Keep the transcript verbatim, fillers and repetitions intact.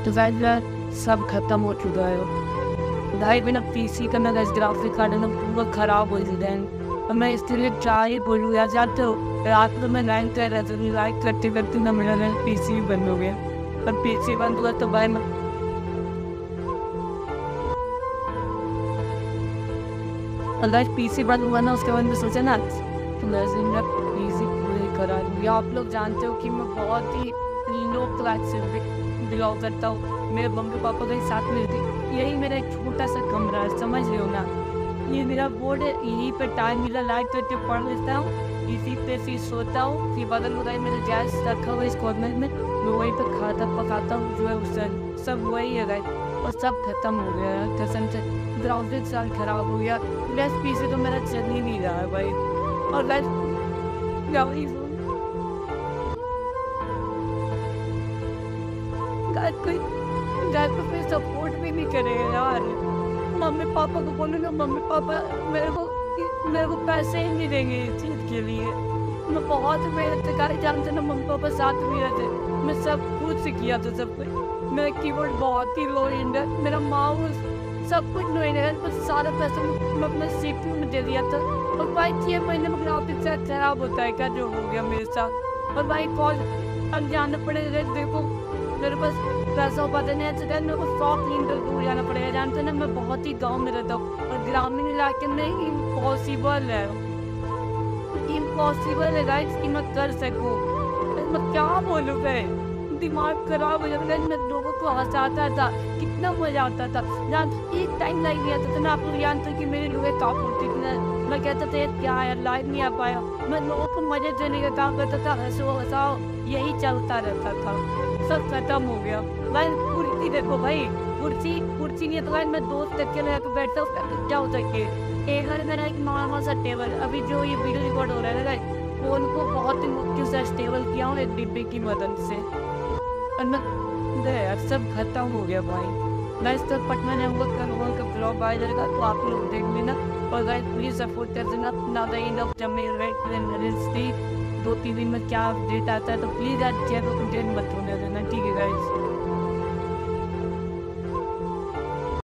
तो गाइस सब खत्म हो चुका है भाई। मेरा पीसी का ना गाइस ग्राफिक कार्ड है ना पूरा खराब हो गया है। और मैं इसलिए क्या ही बोलूँ यार, जानते हो रात में मैं लाइन कर रहा था, लाइन करते करते ना मेरा पीसी बंद हो गया। और पीसी बंद हुआ तो भाई मैं गाइस पीसी बंद हुआ ना, उसके बाद मैं सोचा ना तो मैं पीसी पूरे करा दूँगी। आप लोग जानते हो कि मैं बहुत ही लो क्लास से बिलोंग करता हूँ। मेरे मम्मी पापा के साथ में रहती, यही मेरा एक छोटा सा कमरा है, समझ रहे हो ना। ये मेरा बोर्ड है, यहीं पे टाइम मिला लाइट करके पढ़ लेता हूँ, इसी पे फिर सोता हूँ। फिर बगल में मेरे गैस रखा हुआ इस कॉर्नर में, मैं वहीं पे खाता पकाता हूँ जो है उससे सब वही है गाइस। और सब खत्म हो गया है कसम से, ग्राफिक्स साल खराब हो गया। प्लस पीसी तो मेरा चल ही नहीं रहा है भाई। और गाइस गाइस कोई गाइस को फिर सपोर्ट भी नहीं करेगा यार। मम्मी पापा को बोलूँ ना, मम्मी पापा मेरे को मेरे को पैसे ही नहीं देंगे इस चीज़ के लिए। मैं बहुत मेहनत कर जानते ना, मम्मी पापा साथ में रहते, मैं सब खुद से किया था सब कुछ। मेरा कीबोर्ड बहुत ही लो एंड है, मेरा माउस सब कुछ लो एंड है, बस सारा पैसा मैं अपना सीपीयू में दे दिया था। और भाई छः महीने में ग्राफिक्स खराब होता है क्या, जो हो गया मेरे साथ। और भाई कॉल अब जाना पड़ेगा, देखो मेरे पास पैसा हो पाता नहीं है, मेरे को सौ किलोमीटर दूर जाना पड़ेगा। जानते हैं ना मैं बहुत ही गांव में रहता हूँ और ग्रामीण इलाके में इम्पॉसिबल है, इम्पॉसिबल है गाइस कि मैं कर सकूँ। मैं क्या बोलूँ, मैं दिमाग खराब हो जाता है। मैं लोगों को हंसाता था, कितना मजा आता था। जान एक टाइम लाइट नहीं आता था ना, आप लोग जानते हो कि मेरे लोग काप होती थी ना, मैं कहता था क्या यार लाइट नहीं आ पाया, मैं लोगों को मजे देने का काम करता था, हंसो हंसाओ यही चलता रहता था। सब खत्म हो गया भाई। कुर्सी देखो भाई, कुर्सी कुर्सी नहीं है तो भाई मैं दोस्त तक के लेकर बैठता हूँ, क्या होता है एक घर मेरा एक नॉर्मल सा टेबल, अभी जो ये वीडियो रिकॉर्ड हो रहा है ना फोन को बहुत ही मुश्किल से स्टेबल किया हूँ एक डिब्बे की मदद से। और मैं यार सब खत्म हो गया भाई। गाइस तो पटना ने हमको कल वो का ब्लॉग आ जाएगा तो आप लोग देख लेना। और गाइस प्लीज सपोर्ट कर देना। नाउ द एंड ऑफ जब मेरे दो तीन दिन में क्या अपडेट आता है तो प्लीज़ आज चैनल को अपडेट मत होने देना, ठीक है गाइस।